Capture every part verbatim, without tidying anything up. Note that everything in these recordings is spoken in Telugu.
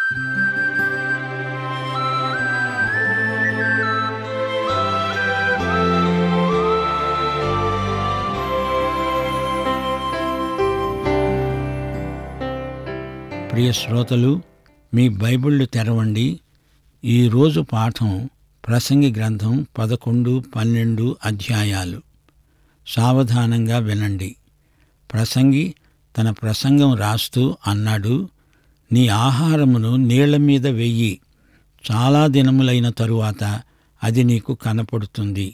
ప్రియ శ్రోతలు, మీ బైబిళ్ళు తెరవండి. ఈరోజు పాఠం ప్రసంగి గ్రంథం పదకొండు పన్నెండు అధ్యాయాలు. సావధానంగా వినండి. ప్రసంగి తన ప్రసంగం రాస్తూ అన్నాడు, నీ ఆహారమును నీళ్ల మీద వెయ్యి, చాలా దినములైన తరువాత అది నీకు కనపడుతుంది.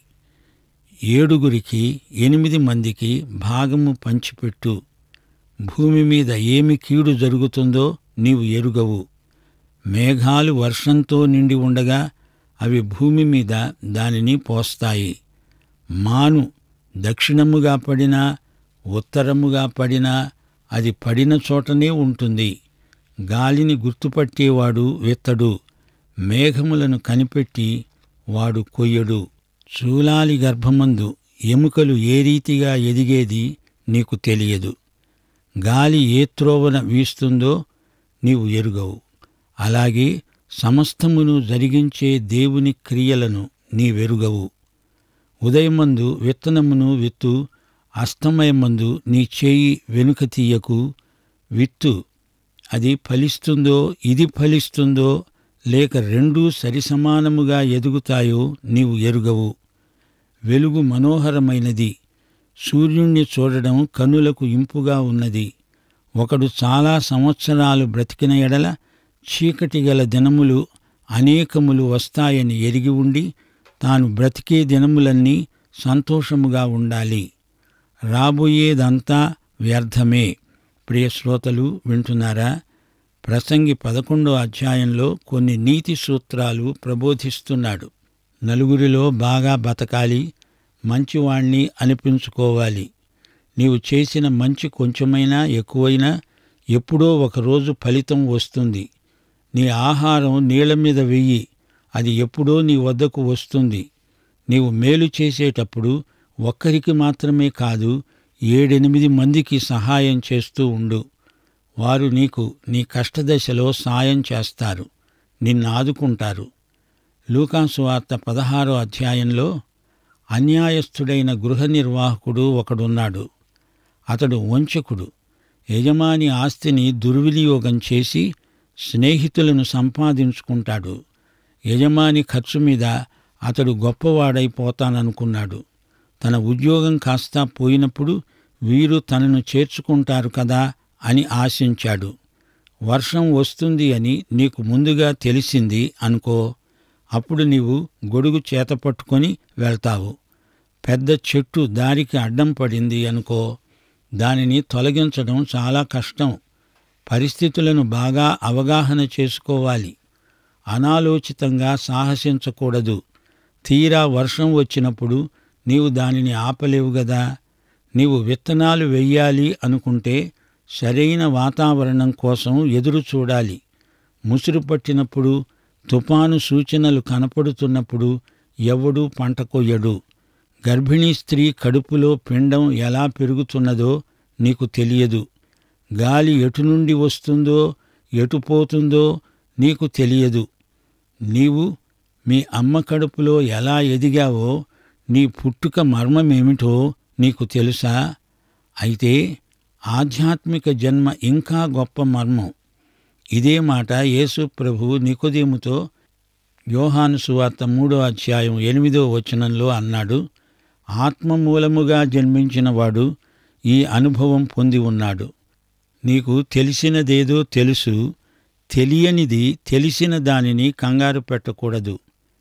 ఏడుగురికి ఎనిమిది మందికి భాగము పంచిపెట్టు. భూమి మీద ఏమి కీడు జరుగుతుందో నీవు ఎరుగవు. మేఘాలు వర్షంతో నిండి ఉండగా అవి భూమి మీద దానిని పోస్తాయి. మాను దక్షిణముగా పడినా ఉత్తరముగా పడినా అది పడిన చోటనే ఉంటుంది. గాలిని గుర్తుపట్టేవాడు విత్తడు, మేఘములను కనిపెట్టి వాడు కొయ్యడు. చూలాలి గర్భమందు ఎముకలు ఏ రీతిగా ఎదిగేది నీకు తెలియదు. గాలి ఏ త్రోవన వీస్తుందో నీవు ఎరుగవు. అలాగే సమస్తమును జరిగించే దేవుని క్రియలను నీవెరుగవు. ఉదయమందు విత్తనమును విత్తు, అస్తమయమందు నీ చేయి వెనుక తీయకు. విత్తు, అది ఫలిస్తుందో ఇది ఫలిస్తుందో లేక రెండూ సరిసమానముగా ఎదుగుతాయో నీవు ఎరుగవు. వెలుగు మనోహరమైనది, సూర్యుణ్ణి చూడడం కనులకు ఇంపుగా ఉన్నది. ఒకడు చాలా సంవత్సరాలు బ్రతికిన ఎడల చీకటి గల దినములు అనేకములు వస్తాయని ఎరిగి ఉండి తాను బ్రతికే దినములన్నీ సంతోషముగా ఉండాలి. రాబోయేదంతా వ్యర్థమే. ప్రియ శ్రోతలు, వింటున్నారా? ప్రసంగి పదకొండో అధ్యాయంలో కొన్ని నీతి సూత్రాలు ప్రబోధిస్తున్నాడు. నలుగురిలో బాగా బతకాలి, మంచివాణ్ణి అనిపించుకోవాలి. నీవు చేసిన మంచి కొంచెమైనా ఎక్కువైనా ఎప్పుడో ఒకరోజు ఫలితం వస్తుంది. నీ ఆహారం నీళ్ల మీద వెయ్యి, అది ఎప్పుడో నీ వద్దకు వస్తుంది. నీవు మేలు చేసేటప్పుడు ఒక్కరికి మాత్రమే కాదు, ఏడెనిమిది మందికి సహాయం చేస్తూ ఉండు. వారు నీకు నీ కష్టదశలో సాయం చేస్తారు, నిన్ను ఆదుకుంటారు. లూకాసు వార్త పదహారో అధ్యాయంలో అన్యాయస్థుడైన గృహ నిర్వాహకుడు ఒకడున్నాడు. అతడు వంచకుడు. యజమాని ఆస్తిని దుర్వినియోగం చేసి స్నేహితులను సంపాదించుకుంటాడు. యజమాని ఖర్చు మీద అతడు గొప్పవాడైపోతాననుకున్నాడు. తన ఉద్యోగం కాస్త పోయినప్పుడు వీరు తనను చేర్చుకుంటారు కదా అని ఆశించాడు. వర్షం వస్తుంది అని నీకు ముందుగా తెలిసింది అనుకో. అప్పుడు నీవు గొడుగు చేతపట్టుకొని వెళ్తావు. పెద్ద చెట్టు దారికి అడ్డం పడింది అనుకో, దానిని తొలగించడం చాలా కష్టం. పరిస్థితులను బాగా అవగాహన చేసుకోవాలి. అనాలోచితంగా సాహసించకూడదు. తీరా వర్షం వచ్చినప్పుడు నీవు దానిని ఆపలేవు గదా. నీవు విత్తనాలు వెయ్యాలి అనుకుంటే సరైన వాతావరణం కోసం ఎదురు చూడాలి. ముసురు పట్టినప్పుడు, తుపాను సూచనలు కనపడుతున్నప్పుడు ఎవడూ పంట కొయ్యడు. గర్భిణీ స్త్రీ కడుపులో పిండం ఎలా పెరుగుతున్నదో నీకు తెలియదు. గాలి ఎటు నుండి వస్తుందో ఎటు పోతుందో నీకు తెలియదు. నీవు మీ అమ్మ కడుపులో ఎలా ఎదిగావో నీ పుట్టుక మర్మమేమిటో నీకు తెలుసా? అయితే ఆధ్యాత్మిక జన్మ ఇంకా గొప్ప మర్మం. ఇదే మాట యేసు ప్రభువు నికోదేముతో యోహాను సువార్త మూడో అధ్యాయం ఎనిమిదో వచనంలో అన్నాడు. ఆత్మ మూలముగా జన్మించిన వాడు ఈ అనుభవం పొంది ఉన్నాడు. నీకు తెలిసినదేదో తెలుసు, తెలియనిది తెలిసిన దానిని కంగారు పెట్టకూడదు.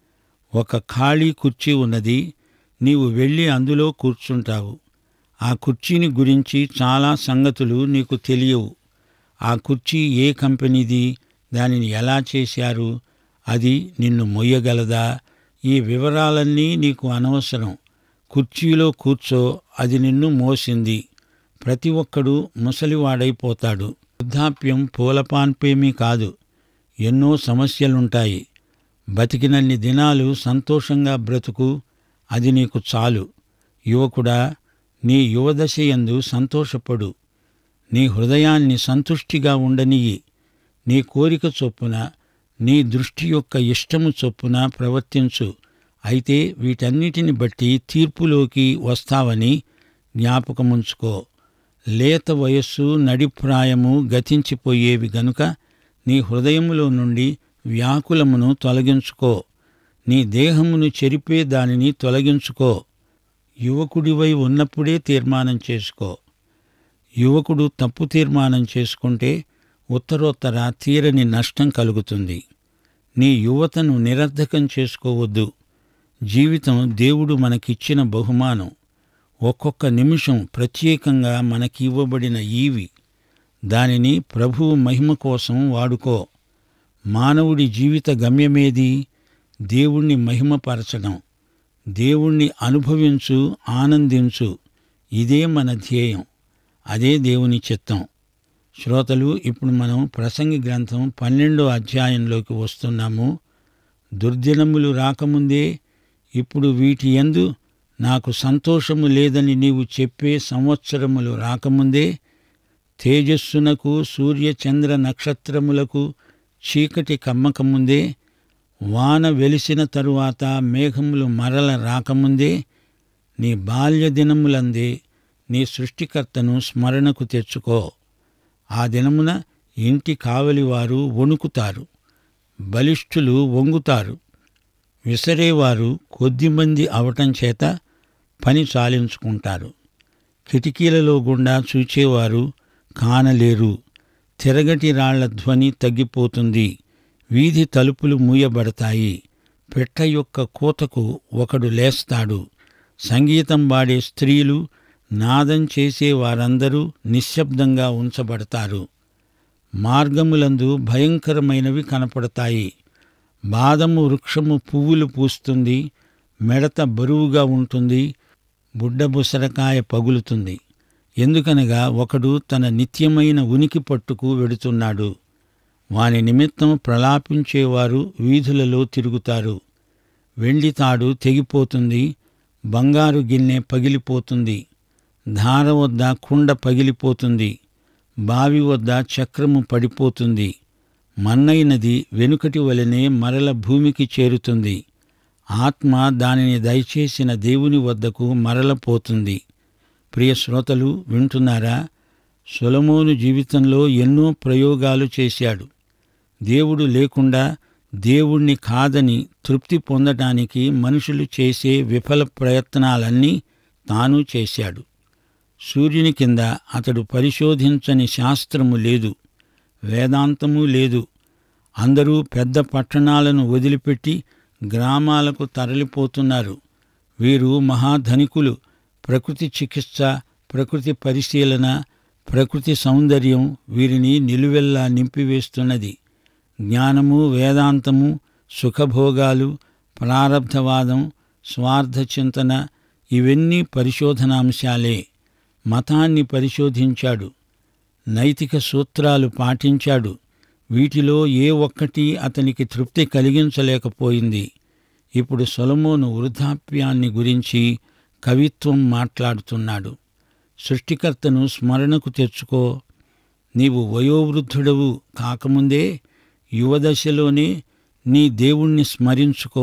ఒక ఖాళీ కుర్చీ ఉన్నది, నీవు వెళ్ళి అందులో కూర్చుంటావు. ఆ కుర్చీని గురించి చాలా సంగతులు నీకు తెలియవు. ఆ కుర్చీ ఏ కంపెనీది, దానిని ఎలా చేశారు, అది నిన్ను మొయ్యగలదా, ఈ వివరాలన్నీ నీకు అనవసరం. కుర్చీలో కూర్చో, అది నిన్ను మోసింది. ప్రతి ఒక్కడూ ముసలివాడైపోతాడు. వృద్ధాప్యం పూలపాన్పేమీ కాదు. ఎన్నో సమస్యలుంటాయి. బతికినన్ని దినాలు సంతోషంగా బ్రతుకు, అది నీకు చాలు. యువకుడా, నీ యువదశయందు సంతోషపడు. నీ హృదయాన్ని సంతుష్టిగా ఉండనియ్యి. నీ కోరిక చొప్పున, నీ దృష్టి యొక్క ఇష్టము చొప్పున ప్రవర్తించు. అయితే వీటన్నిటిని బట్టి తీర్పులోకి వస్తావని జ్ఞాపకముంచుకో. లేత వయస్సు, నడిప్రాయము గతించిపోయేవి గనుక నీ హృదయములో నుండి వ్యాకులమును తొలగించుకో. నీ దేహమును చెరిపే దానిని తొలగించుకో. యువకుడివై ఉన్నప్పుడే తీర్మానం చేసుకో. యువకుడు తప్పు తీర్మానం చేసుకుంటే ఉత్తరోత్తర తీరని నష్టం కలుగుతుంది. నీ యువతను నిరర్ధకం చేసుకోవద్దు. జీవితం దేవుడు మనకిచ్చిన బహుమానం. ఒక్కొక్క నిమిషం ప్రత్యేకంగా మనకివ్వబడిన ఈవి. దానిని ప్రభువు మహిమ కోసం వాడుకో. మానవుడి జీవిత గమ్యమేది? దేవుణ్ణి మహిమపరచడం. దేవుణ్ణి అనుభవించు, ఆనందించు. ఇదే మన ధ్యేయం. అదే దేవుని చిత్తం. శ్రోతలు, ఇప్పుడు మనం ప్రసంగి గ్రంథం పన్నెండో అధ్యాయంలోకి వస్తున్నాము. దుర్దినములు రాకముందే, ఇప్పుడు వీటి యందు నాకు సంతోషము లేదని నీవు చెప్పే సంవత్సరములు రాకముందే, తేజస్సునకు, సూర్య చంద్ర నక్షత్రములకు చీకటి కమ్మకముందే, వాన వెలిసిన తరువాత మేఘములు మరల రాకముందే, నీ బాల్య దినములందే నీ సృష్టికర్తను స్మరణకు తెచ్చుకో. ఆ దినమున ఇంటి కావలివారు వణుకుతారు, బలిష్ఠులు వంగుతారు. విసరేవారు కొద్దిమంది అవటం చేత పని చాలించుకుంటారు. కిటికీలలో గుండా చూచేవారు కానలేరు. తిరగటి రాళ్ల ధ్వని తగ్గిపోతుంది. వీధి తలుపులు మూయబడతాయి. పెట్ట యొక్క కూతకు ఒకడు లేస్తాడు. సంగీతం పాడే స్త్రీలు, నాదం చేసే వారందరూ నిశ్శబ్దంగా ఉంచబడతారు. మార్గములందు భయంకరమైనవి కనపడతాయి. బాదము వృక్షము పువ్వులు పూస్తుంది. మెడత బరువుగా ఉంటుంది. బుడ్డబుసరకాయ పగులుతుంది. ఎందుకనగా ఒకడు తన నిత్యమైన ఉనికి పట్టుకు వెడుతున్నాడు. వాని నిమిత్తం ప్రలాపించేవారు వీధులలో తిరుగుతారు. వెండి తాడు తెగిపోతుంది. బంగారు గిన్నె పగిలిపోతుంది. ధార వద్ద కుండ పగిలిపోతుంది. బావి వద్ద చక్రము పడిపోతుంది. మన్నైనది వెనుకటి వలనే మరల భూమికి చేరుతుంది. ఆత్మ దానిని దయచేసిన దేవుని వద్దకు మరలపోతుంది. ప్రియ శ్రోతలు, వింటున్నారా? సొలొమోను జీవితంలో ఎన్నో ప్రయోగాలు చేశాడు. దేవుడు లేకుండా దేవుణ్ణి కాదని తృప్తి పొందటానికి మనుషులు చేసే విఫల ప్రయత్నాలన్నీ తాను చేశాడు. సూర్యుని కింద అతడు పరిశోధించని శాస్త్రము లేదు, వేదాంతము లేదు. అందరూ పెద్ద పట్టణాలను వదిలిపెట్టి గ్రామాలకు తరలిపోతున్నారు. వీరు మహాధనికులు. ప్రకృతి చికిత్స, ప్రకృతి పరిశీలన, ప్రకృతి సౌందర్యం వీరిని నిలువెల్లా నింపివేస్తున్నది. జ్ఞానము, వేదాంతము, సుఖభోగాలు, ప్రారబ్ధవాదం, స్వార్థ చింతన ఇవన్నీ పరిశోధనాంశాలే. మతాన్ని పరిశోధించాడు. నైతిక సూత్రాలు పాటించాడు. వీటిలో ఏ ఒక్కటి అతనికి తృప్తి కలిగించలేకపోయింది. ఇప్పుడు సొలొమోను వృద్ధాప్యాన్ని గురించి కవిత్వం మాట్లాడుతున్నాడు. సృష్టికర్తను స్మరణకు తెచ్చుకో. నీవు వయోవృద్ధుడవు కాకముందే యువదశలోనే నీ దేవుణ్ణి స్మరించుకో.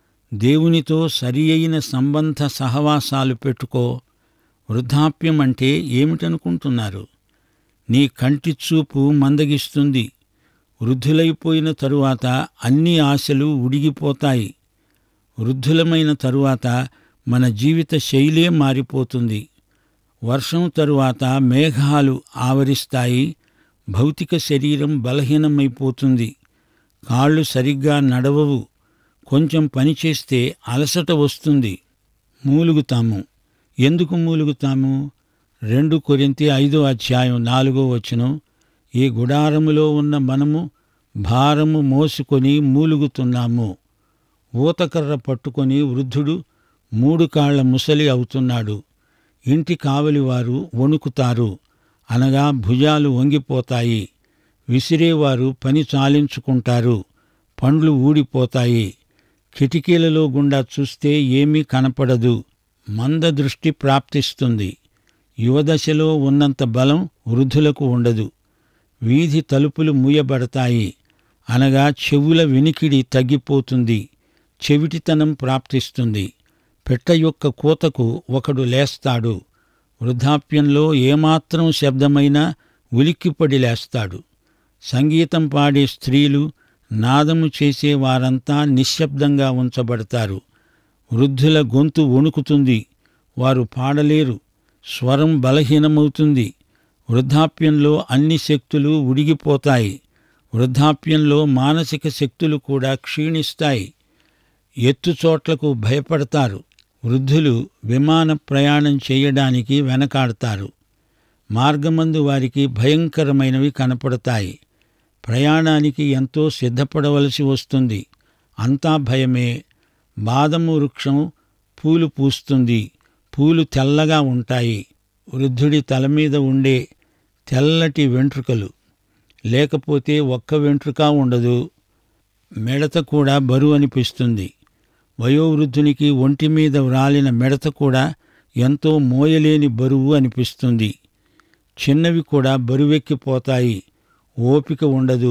దేవునితో సరి అయిన సంబంధ సహవాసాలు పెట్టుకో. వృద్ధాప్యం అంటే ఏమిటనుకుంటున్నారు? నీ కంటి చూపు మందగిస్తుంది. వృద్ధులైపోయిన తరువాత అన్ని ఆశలు ఉడిగిపోతాయి. వృద్ధులమైన తరువాత మన జీవిత శైలే మారిపోతుంది. వర్షం తరువాత మేఘాలు ఆవరిస్తాయి. భౌతిక శరీరం బలహీనమైపోతుంది. కాళ్ళు సరిగ్గా నడవవు. కొంచెం పనిచేస్తే అలసట వస్తుంది. మూలుగుతాము. ఎందుకు మూలుగుతాము? రెండు కొరింథీ ఐదో అధ్యాయం నాలుగో వచనం, ఈ గుడారములో ఉన్న మనము భారము మోసుకొని మూలుగుతున్నాము. ఊతకర్ర పట్టుకొని వృద్ధుడు మూడు కాళ్ల ముసలి అవుతున్నాడు. ఇంటి కావలివారు వణుకుతారు, అనగా భుజాలు వంగిపోతాయి. విసిరేవారు పని చాలించుకుంటారు, పండ్లు ఊడిపోతాయి. కిటికీలలో గుండా చూస్తే ఏమీ కనపడదు. మందదృష్టి ప్రాప్తిస్తుంది. యువదశలో ఉన్నంత బలం వృద్ధులకు ఉండదు. వీధి తలుపులు మూయబడతాయి. అనగా చెవుల వినికిడి తగ్గిపోతుంది, చెవిటితనం ప్రాప్తిస్తుంది. పెట్ట యొక్క కూతకు ఒకడు లేస్తాడు. వృద్ధాప్యంలో ఏమాత్రం శబ్దమైనా ఉలిక్కిపడి లేస్తాడు. సంగీతం పాడే స్త్రీలు, నాదము చేసే వారంతా నిశ్శబ్దంగా ఉంచబడతారు. వృద్ధుల గొంతు వణుకుతుంది, వారు పాడలేరు. స్వరం బలహీనమవుతుంది. వృద్ధాప్యంలో అన్ని శక్తులు ఉడిగిపోతాయి. వృద్ధాప్యంలో మానసిక శక్తులు కూడా క్షీణిస్తాయి. ఎత్తుచోట్లకు భయపడతారు. వృద్ధులు విమాన ప్రయాణం చేయడానికి వెనకాడతారు. మార్గమందు వారికి భయంకరమైనవి కనపడతాయి. ప్రయాణానికి ఎంతో సిద్ధపడవలసి వస్తుంది. అంతా భయమే. బాదము వృక్షం పూలు పూస్తుంది. పూలు తెల్లగా ఉంటాయి. వృద్ధుడి తల మీద ఉండే తెల్లటి వెంట్రుకలు, లేకపోతే ఒక్క వెంట్రుక ఉండదు. మిడత కూడా బరువు అనిపిస్తుంది. వయోవృద్ధునికి ఒంటి మీద వ్రాలిన మిడత కూడా ఎంతో మోయలేని బరువు అనిపిస్తుంది. చిన్నవి కూడా బరువెక్కిపోతాయి. ఓపిక ఉండదు.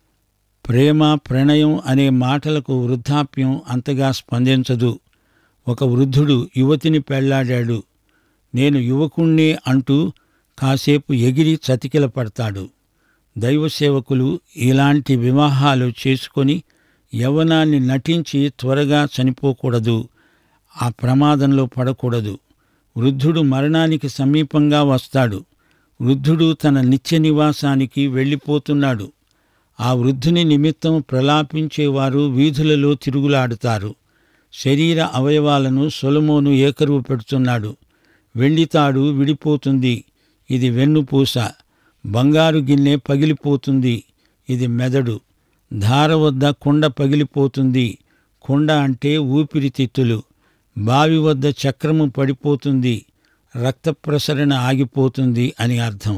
ప్రేమ, ప్రణయం అనే మాటలకు వృద్ధాప్యం అంతగా స్పందించదు. ఒక వృద్ధుడు యువతిని పెళ్లాడాడు. నేను యువకుణ్ణే అంటూ కాసేపు ఎగిరి చతికిల పడతాడు. దైవసేవకులు ఇలాంటి వివాహాలు చేసుకొని యవ్వనాన్ని నటించి త్వరగా చనిపోకూడదు. ఆ ప్రమాదంలో పడకూడదు. వృద్ధుడు మరణానికి సమీపంగా వస్తాడు. వృద్ధుడు తన నిత్య నివాసానికి వెళ్ళిపోతున్నాడు. ఆ వృద్ధుని నిమిత్తం ప్రలాపించేవారు వీధులలో తిరుగులాడుతారు. శరీర అవయవాలను సొలొమోను ఏకరువు పెడుతున్నాడు. వెండితాడు విడిపోతుంది, ఇది వెన్నుపూస. బంగారు గిన్నె పగిలిపోతుంది, ఇది మెదడు. ధార వద్ద కుండ పగిలిపోతుంది. కుండ అంటే ఊపిరితిత్తులు. బావి వద్ద చక్రము పడిపోతుంది, రక్త ప్రసరణ ఆగిపోతుంది అని అర్థం.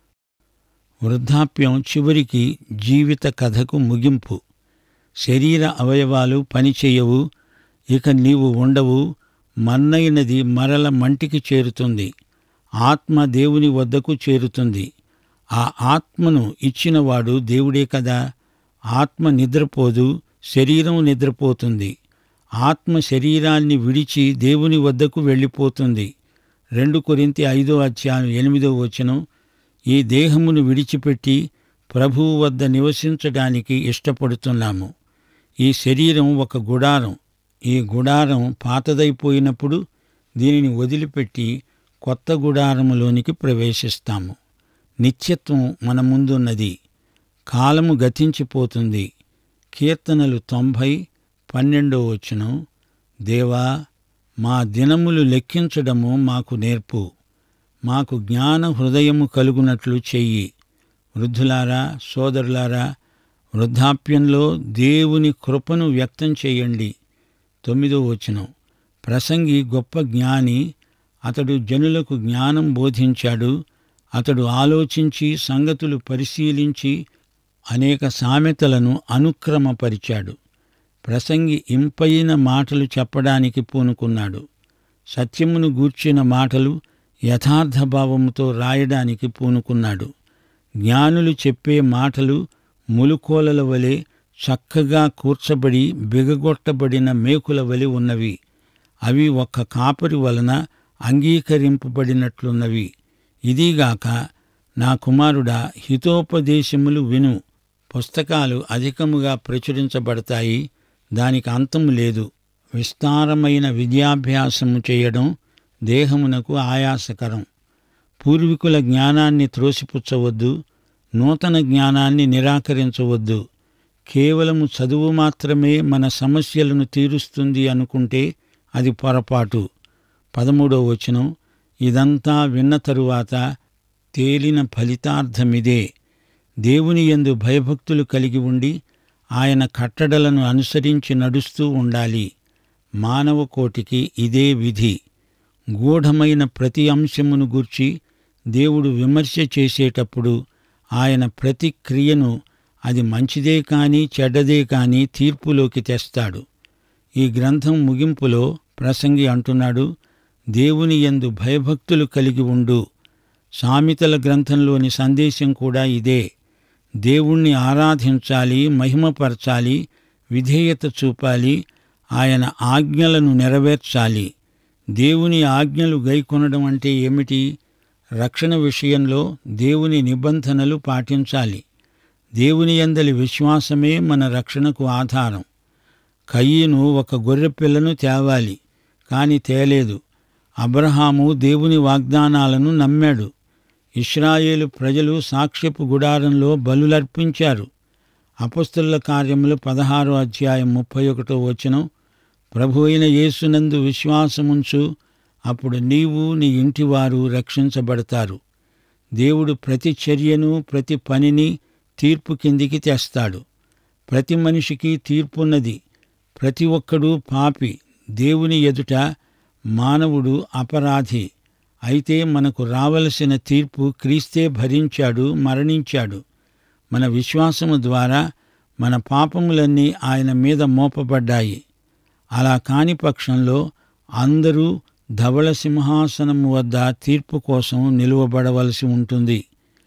వృద్ధాప్యం చివరికి జీవిత కథకు ముగింపు. శరీర అవయవాలు పనిచేయవు, ఇక నీవు ఉండవు. మన్నైనది మరల మంటికి చేరుతుంది. ఆత్మ దేవుని వద్దకు చేరుతుంది. ఆ ఆత్మను ఇచ్చినవాడు దేవుడే కదా. ఆత్మ నిద్రపోదు, శరీరం నిద్రపోతుంది. ఆత్మ శరీరాన్ని విడిచి దేవుని వద్దకు వెళ్ళిపోతుంది. రెండు కొరింథీ ఐదో అధ్యాయం ఎనిమిదో వచనం. ఈ దేహమును విడిచిపెట్టి ప్రభువు వద్ద నివసించడానికి ఇష్టపడుతున్నాము. ఈ శరీరం ఒక గుడారం. ఈ గుడారం పాతదైపోయినప్పుడు దీనిని వదిలిపెట్టి కొత్త గుడారములోనికి ప్రవేశిస్తాము. నిత్యత్వం మన ముందున్నది. కాలము గతించిపోతుంది. కీర్తనలు తొంభై పన్నెండో వచనం. దేవా, మా దినములు లెక్కించడము మాకు నేర్పు. మాకు జ్ఞాన హృదయము కలుగునట్లు చెయ్యి. వృద్ధులారా, సోదరులారా, వృద్ధాప్యంలో దేవుని కృపను వ్యక్తం చేయండి. తొమ్మిదో వచనం. ప్రసంగి గొప్ప జ్ఞాని. అతడు జనులకు జ్ఞానం బోధించాడు. అతడు ఆలోచించి సంగతులు పరిశీలించి అనేక సామెతలను అనుక్రమపరిచాడు. ప్రసంగి ఇంపైన మాటలు చెప్పడానికి పూనుకున్నాడు. సత్యమును గూర్చిన మాటలు యథార్థభావముతో రాయడానికి పూనుకున్నాడు. జ్ఞానులు చెప్పే మాటలు ములుకోలల వలె చక్కగా కూర్చబడి బిగగొట్టబడిన మేకుల వలె ఉన్నవి. అవి ఒక్క కాపరి వలన అంగీకరింపబడినట్లున్నవి. ఇదిగాక నా కుమారుడా, హితోపదేశములు విను. పుస్తకాలు అధికముగా ప్రచురించబడతాయి, దానికి అంతము లేదు. విస్తారమైన విద్యాభ్యాసము చేయడం దేహమునకు ఆయాసకరం. పూర్వీకుల జ్ఞానాన్ని త్రోసిపుచ్చవద్దు, నూతన జ్ఞానాన్ని నిరాకరించవద్దు. కేవలము చదువు మాత్రమే మన సమస్యలను తీరుస్తుంది అనుకుంటే అది పొరపాటు. పదమూడో వచనం. ఇదంతా విన్న తరువాత తేలిన ఫలితార్థమిదే. దేవుని యందు భయభక్తులు కలిగి ఉండి ఆయన కట్టడలను అనుసరించి నడుస్తూ ఉండాలి. మానవ కోటికి ఇదే విధి. గూఢమైన ప్రతి అంశమును గూర్చి దేవుడు విమర్శ చేసేటప్పుడు ఆయన ప్రతి క్రియను అది మంచిదే కానీ చెడ్డదే కానీ తీర్పులోకి తెస్తాడు. ఈ గ్రంథం ముగింపులో ప్రసంగి అంటున్నాడు, దేవుని యందు భయభక్తులు కలిగి ఉండు. సామెతల గ్రంథంలోని సందేశం కూడా ఇదే. దేవుణ్ణి ఆరాధించాలి, మహిమపరచాలి, విధేయత చూపాలి, ఆయన ఆజ్ఞలను నెరవేర్చాలి. దేవుని ఆజ్ఞలు గైకొనడం అంటే ఏమిటి? రక్షణ విషయంలో దేవుని నిబంధనలు పాటించాలి. దేవుని యందలి విశ్వాసమే మన రక్షణకు ఆధారం. కయీను ఒక గొర్రెపిల్లను తేవాలి, కాని తేలేదు. అబ్రహాము దేవుని వాగ్దానాలను నమ్మాడు. ఇశ్రాయేలు ప్రజలు సాక్ష్యపు గుడారంలో బలులర్పించారు. అపొస్తలుల కార్యములు పదహారో అధ్యాయం ముప్పై ఒకటో వచనం, ప్రభు అయిన యేసునందు విశ్వాసముంచు, అప్పుడు నీవు నీ ఇంటివారు రక్షించబడతారు. దేవుడు ప్రతి చర్యను, ప్రతి పనిని తీర్పు కిందికి తెస్తాడు. ప్రతి మనిషికి తీర్పున్నది. ప్రతి ఒక్కడూ పాపి. దేవుని ఎదుట మానవుడు అపరాధి. అయితే మనకు రావలసిన తీర్పు క్రీస్తే భరించాడు, మరణించాడు. మన విశ్వాసము ద్వారా మన పాపములన్నీ ఆయన మీద మోపబడ్డాయి. అలా కాని పక్షంలో అందరూ ధవళ సింహాసనము వద్ద తీర్పు కోసం నిలువబడవలసి ఉంటుంది.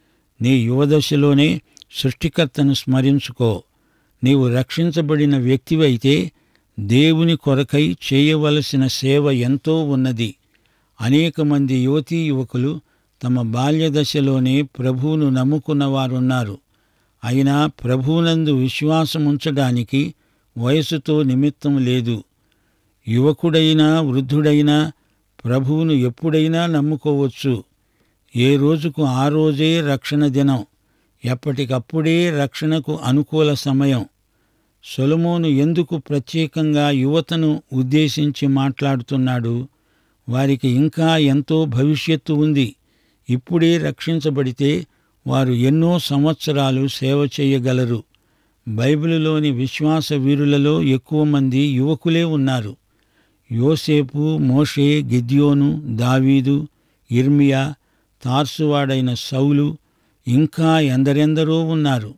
నీ యువదశలోనే సృష్టికర్తను స్మరించుకో. నీవు రక్షించబడిన వ్యక్తివైతే దేవుని కొరకై చేయవలసిన సేవ ఎంతో ఉన్నది. అనేక మంది యువతీ యువకులు తమ బాల్యదశలోనే ప్రభువును నమ్ముకున్నవారున్నారు. అయినా ప్రభువునందు విశ్వాసముంచడానికి వయసుతో నిమిత్తం లేదు. యువకుడైనా వృద్ధుడైనా ప్రభువును ఎప్పుడైనా నమ్ముకోవచ్చు. ఏ రోజుకు ఆ రోజే రక్షణ దినం. ఎప్పటికప్పుడే రక్షణకు అనుకూల సమయం. సొలొమోను ఎందుకు ప్రత్యేకంగా యువతను ఉద్దేశించి మాట్లాడుతున్నాడు? వారికి ఇంకా ఎంతో భవిష్యత్తు ఉంది. ఇప్పుడే రక్షించబడితే వారు ఎన్నో సంవత్సరాలు సేవ చేయగలరు. బైబిలులోని విశ్వాస వీరులలో ఎక్కువ మంది యువకులే ఉన్నారు. యోసేపు, మోషే, గిద్యోను, దావీదు, ఇర్మియా, తార్సువాడైన సౌలు, ఇంకా ఎందరెందరో ఉన్నారు.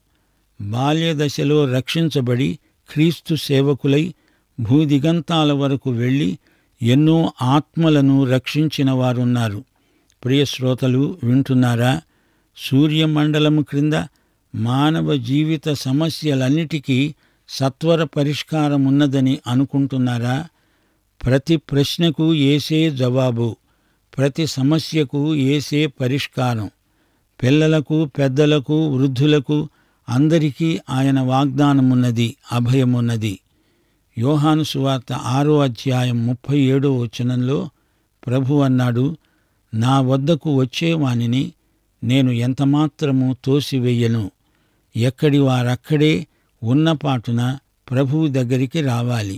బాల్యదశలో రక్షించబడి క్రీస్తు సేవకులై భూదిగంతాల వరకు వెళ్ళి ఎన్నో ఆత్మలను రక్షించిన వారున్నారు. ప్రియశ్రోతలు వింటున్నారా? సూర్యమండలము క్రింద మానవ జీవిత సమస్యలన్నిటికీ సత్వర పరిష్కారమున్నదని అనుకుంటున్నారా? ప్రతి ప్రశ్నకు యేసే జవాబు, ప్రతి సమస్యకు యేసే పరిష్కారం. పిల్లలకు, పెద్దలకు, వృద్ధులకు అందరికీ ఆయన వాగ్దానమున్నది, అభయమున్నది. యోహాను సువార్త ఆరో అధ్యాయం ముప్పై ఏడో వచనంలో ప్రభు అన్నాడు, నా వద్దకు వచ్చేవానిని నేను ఎంతమాత్రము తోసివేయను. ఎక్కడి వారక్కడే ఉన్నపాటున ప్రభువు దగ్గరికి రావాలి.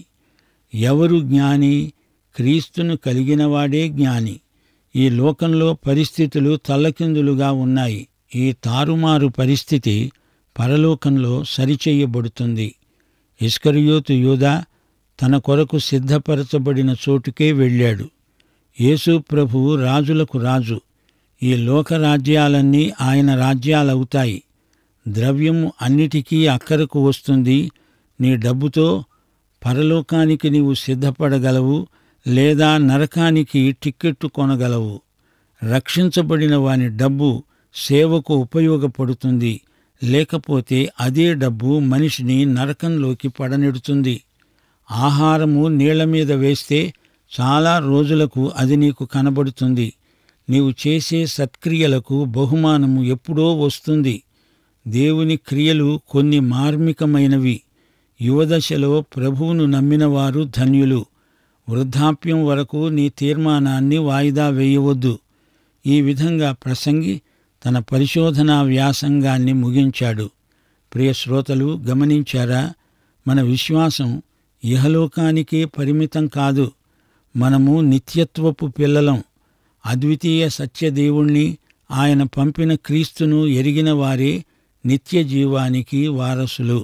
ఎవరు జ్ఞాని? క్రీస్తును కలిగినవాడే జ్ఞాని. ఈ లోకంలో పరిస్థితులు తల్లకిందులుగా ఉన్నాయి. ఈ తారుమారు పరిస్థితి పరలోకంలో సరిచెయ్యబడుతుంది. ఇస్కరియోతు యూదా తన కొరకు సిద్ధపరచబడిన చోటుకే వెళ్ళాడు. యేసు ప్రభువు రాజులకు రాజు. ఈ లోకరాజ్యాలన్నీ ఆయన రాజ్యాలవుతాయి. ద్రవ్యము అన్నిటికీ అక్కరకు వస్తుంది. నీ డబ్బుతో పరలోకానికి నీవు సిద్ధపడగలవు, లేదా నరకానికి టిక్కెట్టు కొనగలవు. రక్షించబడిన వాని డబ్బు సేవకు ఉపయోగపడుతుంది. లేకపోతే అదే డబ్బు మనిషిని నరకంలోకి పడనెడుతుంది. ఆహారము నీళ్ల మీద వేస్తే చాలా రోజులకు అది నీకు కనబడుతుంది. నీవు చేసే సత్క్రియలకు బహుమానము ఎప్పుడో వస్తుంది. దేవుని క్రియలు కొన్ని మార్మికమైనవి. యువదశలో ప్రభువును నమ్మినవారు ధన్యులు. వృద్ధాప్యం వరకు నీ తీర్మానాన్ని వాయిదా వేయవద్దు. ఈ విధంగా ప్రసంగి తన పరిశోధనా వ్యాసంగాన్ని ముగించాడు. ప్రియ శ్రోతలు గమనించారా? మన విశ్వాసం ఇహలోకానికే పరిమితం కాదు. మనము నిత్యత్వపు పిల్లలం. అద్వితీయ సత్యదేవుణ్ణి, ఆయన పంపిన క్రీస్తును ఎరిగిన వారే నిత్య జీవానికి వారసులు.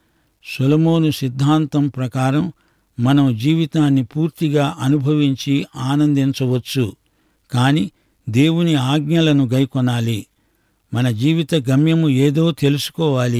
సొలొమోను సిద్ధాంతం ప్రకారం మనం జీవితాన్ని పూర్తిగా అనుభవించి ఆనందించవచ్చు. కాని దేవుని ఆజ్ఞలను గైకొనాలి. మన జీవిత గమ్యము ఏదో తెలుసుకోవాలి.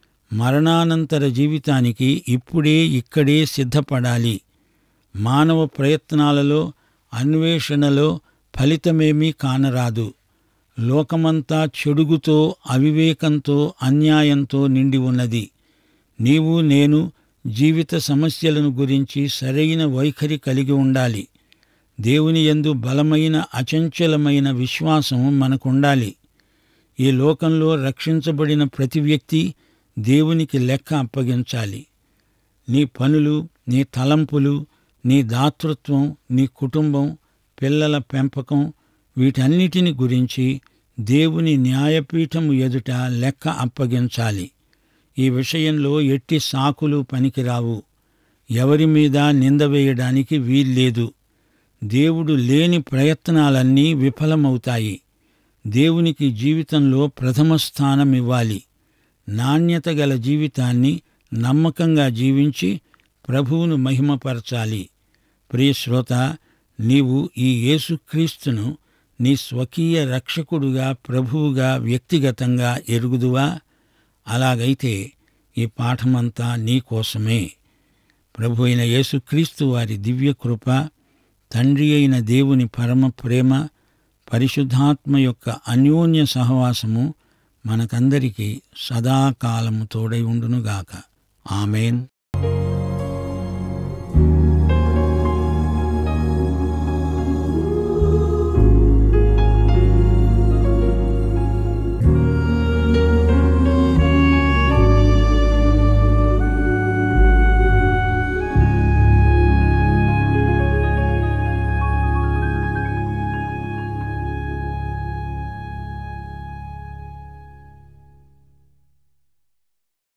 మరణానంతర జీవితానికి ఇప్పుడే ఇక్కడే సిద్ధపడాలి. మానవ ప్రయత్నాలలో, అన్వేషణలో ఫలితమేమీ కానరాదు. లోకమంతా చెడుగుతో, అవివేకంతో, అన్యాయంతో నిండి ఉన్నది. నీవు నేను జీవిత సమస్యలను గురించి సరైన వైఖరి కలిగి ఉండాలి. దేవుని యందు బలమైన అచంచలమైన విశ్వాసం మనకుండాలి. ఈ లోకంలో రక్షించబడిన ప్రతి వ్యక్తి దేవునికి లెక్క అప్పగించాలి. నీ పనులు, నీ తలంపులు, నీ దాతృత్వం, నీ కుటుంబం, పిల్లల పెంపకం, వీటన్నిటిని గురించి దేవుని న్యాయపీఠము ఎదుట లెక్క అప్పగించాలి. ఈ విషయంలో ఎట్టి సాకులు పనికిరావు. ఎవరి మీద నింద వేయడానికి వీల్లేదు. దేవుడు లేని ప్రయత్నాలన్నీ విఫలమవుతాయి. దేవునికి జీవితంలో ప్రథమ స్థానమివ్వాలి. నాణ్యత గల జీవితాన్ని నమ్మకంగా జీవించి ప్రభువును మహిమపరచాలి. ప్రియశ్రోత, నీవు ఈ యేసుక్రీస్తును నీ స్వకీయ రక్షకుడుగా, ప్రభువుగా వ్యక్తిగతంగా ఎరుగుదువా? అలాగైతే ఈ పాఠమంతా నీకోసమే. ప్రభు అయిన యేసుక్రీస్తు వారి దివ్యకృప, తండ్రి అయిన దేవుని పరమ ప్రేమ, పరిశుద్ధాత్మ యొక్క అన్యోన్య సహవాసము మనకందరికీ సదాకాలము తోడై ఉండునుగాక. ఆమేన్.